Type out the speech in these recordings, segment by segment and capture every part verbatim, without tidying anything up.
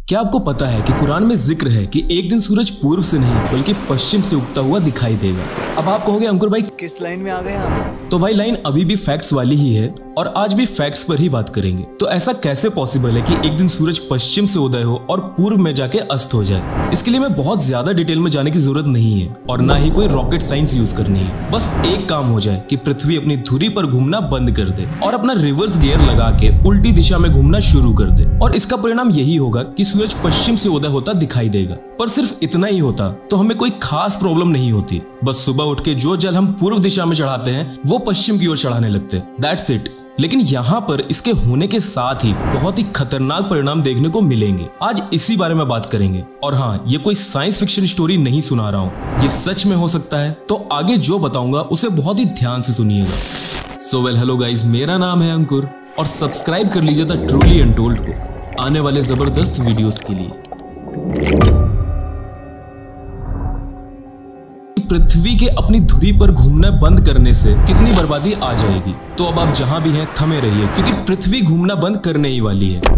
क्या आपको पता है कि कुरान में जिक्र है कि एक दिन सूरज पूर्व से नहीं बल्कि पश्चिम से उगता हुआ दिखाई देगा। अब आप कहोगे अंकुर भाई किस लाइन में आ गए आप? तो भाई लाइन अभी भी फैक्ट्स वाली ही है और आज भी फैक्ट्स पर ही बात करेंगे। तो ऐसा कैसे पॉसिबल है कि एक दिन सूरज पश्चिम से उदय हो और पूर्व में जाके अस्त हो जाए? इसके लिए मैं बहुत ज्यादा डिटेल में जाने की जरूरत नहीं है और ना ही कोई रॉकेट साइंस यूज करनी है। बस एक काम हो जाए कि पृथ्वी अपनी धुरी पर घूमना बंद कर दे और अपना रिवर्स गियर लगा के उल्टी दिशा में घूमना शुरू कर दे और इसका परिणाम यही होगा कि सूरज पश्चिम से उदय होता दिखाई देगा। पर सिर्फ इतना ही होता तो हमें कोई खास प्रॉब्लम नहीं होती। बस सुबह उठ के जो जल हम पूर्व दिशा में चढ़ाते हैं वो पश्चिम की ओर चढ़ाने लगते हैं। That's it. लेकिन यहाँ पर इसके होने के साथ ही बहुत ही खतरनाक परिणाम देखने को मिलेंगे। आज इसी बारे में बात करेंगे। और हाँ, ये कोई साइंस फिक्शन स्टोरी नहीं सुना रहा हूँ, ये सच में हो सकता है। तो आगे जो बताऊंगा उसे बहुत ही ध्यान से सुनिएगा। सो वेल हेलो गाइज, मेरा नाम है अंकुर और सब्सक्राइब कर लीजिए द ट्रूली अनटोल्ड को आने वाले जबरदस्त वीडियोस के लिए। पृथ्वी के अपनी धुरी पर घूमना बंद करने से कितनी बर्बादी आ जाएगी, तो अब आप जहां भी हैं थमे रहिए क्योंकि पृथ्वी घूमना बंद करने ही वाली है।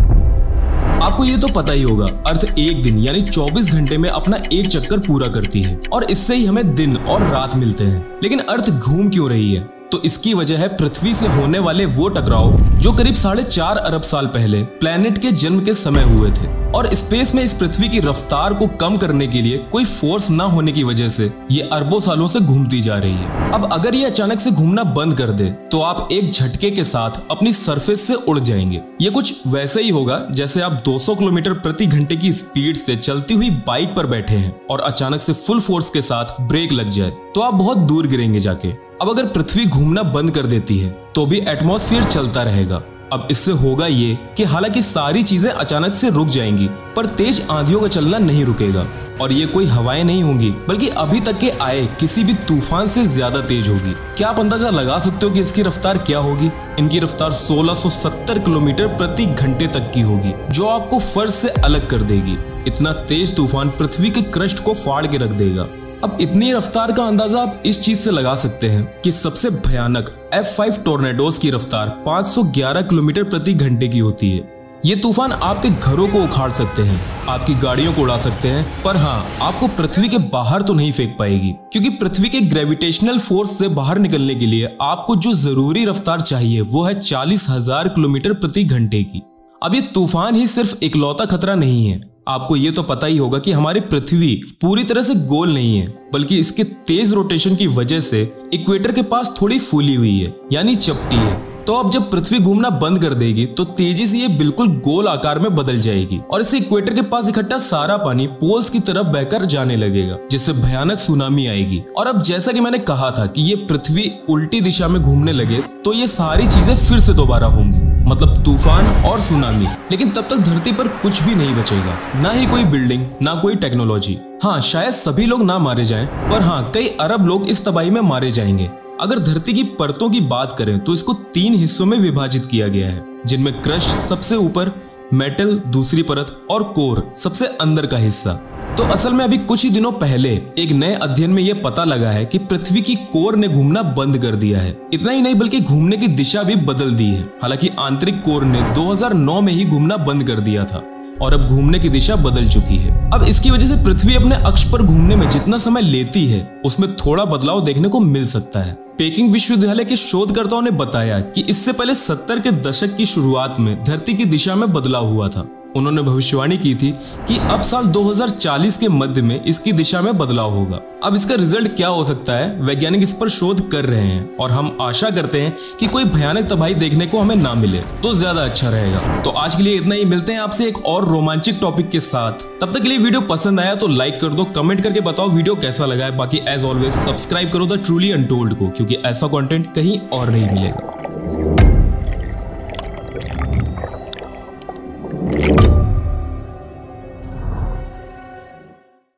आपको ये तो पता ही होगा, अर्थ एक दिन यानी चौबीस घंटे में अपना एक चक्कर पूरा करती है और इससे ही हमें दिन और रात मिलते हैं। लेकिन अर्थ घूम क्यों रही है? तो इसकी वजह है पृथ्वी से होने वाले वो टकराव जो करीब साढ़े चार अरब साल पहले प्लैनेट के जन्म के समय हुए थे। और स्पेस में इस पृथ्वी की रफ्तार को कम करने के लिए कोई फोर्स ना होने की वजह से ये अरबों सालों से घूमती जा रही है। अब अगर ये अचानक से घूमना बंद कर दे तो आप एक झटके के साथ अपनी सरफेस से उड़ जाएंगे। ये कुछ वैसे ही होगा जैसे आप दो सौ किलोमीटर प्रति घंटे की स्पीड से चलती हुई बाइक पर बैठे हैं और अचानक से फुल फोर्स के साथ ब्रेक लग जाए तो आप बहुत दूर गिरेंगे जाके। अब अगर पृथ्वी घूमना बंद कर देती है तो भी एटमॉस्फेयर चलता रहेगा। अब इससे होगा ये कि हालांकि सारी चीजें अचानक से रुक जाएंगी पर तेज आंधियों का चलना नहीं रुकेगा। और ये कोई हवाएं नहीं होंगी बल्कि अभी तक के आए किसी भी तूफान से ज्यादा तेज होगी। क्या आप अंदाजा लगा सकते हो कि इसकी रफ्तार क्या होगी? इनकी रफ्तार सोलह सौ सत्तर किलोमीटर प्रति घंटे तक की होगी जो आपको फर्श से अलग कर देगी। इतना तेज तूफान पृथ्वी के क्रस्ट को फाड़ के रख देगा। अब इतनी रफ्तार का अंदाजा आप इस चीज से लगा सकते हैं कि सबसे भयानक एफ फाइव टोर्नेडोज की रफ्तार पाँच सौ ग्यारह किलोमीटर प्रति घंटे की होती है। ये तूफान आपके घरों को उखाड़ सकते हैं, आपकी गाड़ियों को उड़ा सकते हैं, पर हाँ, आपको पृथ्वी के बाहर तो नहीं फेंक पाएगी क्योंकि पृथ्वी के ग्रेविटेशनल फोर्स से बाहर निकलने के लिए आपको जो जरूरी रफ्तार चाहिए वो है चालीस हजार किलोमीटर प्रति घंटे की। अब ये तूफान ही सिर्फ इकलौता खतरा नहीं है। आपको ये तो पता ही होगा कि हमारी पृथ्वी पूरी तरह से गोल नहीं है बल्कि इसके तेज रोटेशन की वजह से इक्वेटर के पास थोड़ी फूली हुई है यानी चपटी है। तो अब जब पृथ्वी घूमना बंद कर देगी तो तेजी से ये बिल्कुल गोल आकार में बदल जाएगी और इससे इक्वेटर के पास इकट्ठा सारा पानी पोल्स की तरफ बहकर जाने लगेगा जिससे भयानक सुनामी आएगी। और अब जैसा कि मैंने कहा था कि ये पृथ्वी उल्टी दिशा में घूमने लगे तो ये सारी चीजें फिर से दोबारा होंगी, मतलब तूफान और सुनामी। लेकिन तब तक धरती पर कुछ भी नहीं बचेगा, ना ही कोई बिल्डिंग, ना कोई टेक्नोलॉजी। हाँ, शायद सभी लोग ना मारे जाएं, पर हाँ, कई अरब लोग इस तबाही में मारे जाएंगे। अगर धरती की परतों की बात करें तो इसको तीन हिस्सों में विभाजित किया गया है जिनमें क्रस्ट सबसे ऊपर, मेटल दूसरी परत और कोर सबसे अंदर का हिस्सा। तो असल में अभी कुछ ही दिनों पहले एक नए अध्ययन में यह पता लगा है कि पृथ्वी की कोर ने घूमना बंद कर दिया है। इतना ही नहीं बल्कि घूमने की दिशा भी बदल दी है। हालांकि आंतरिक कोर ने दो हज़ार नौ में ही घूमना बंद कर दिया था और अब घूमने की दिशा बदल चुकी है। अब इसकी वजह से पृथ्वी अपने अक्ष पर घूमने में जितना समय लेती है उसमें थोड़ा बदलाव देखने को मिल सकता है। पेकिंग विश्वविद्यालय के शोधकर्ताओं ने बताया कि इससे पहले सत्तर के दशक की शुरुआत में धरती की दिशा में बदलाव हुआ था। उन्होंने भविष्यवाणी की थी कि अब साल दो हज़ार चालीस के मध्य में इसकी दिशा में बदलाव होगा। अब इसका रिजल्ट क्या हो सकता है, वैज्ञानिक इस पर शोध कर रहे हैं और हम आशा करते हैं कि कोई भयानक तबाही देखने को हमें ना मिले तो ज्यादा अच्छा रहेगा। तो आज के लिए इतना ही, मिलते हैं आपसे एक और रोमांचक टॉपिक के साथ। तब तक के लिए वीडियो पसंद आया तो लाइक कर दो, कमेंट करके बताओ वीडियो कैसा लगा है। बाकी एज ऑलवेज सब्सक्राइब करो द ट्रूली अनटोल्ड को क्योंकि ऐसा कंटेंट कहीं और नहीं मिलेगा।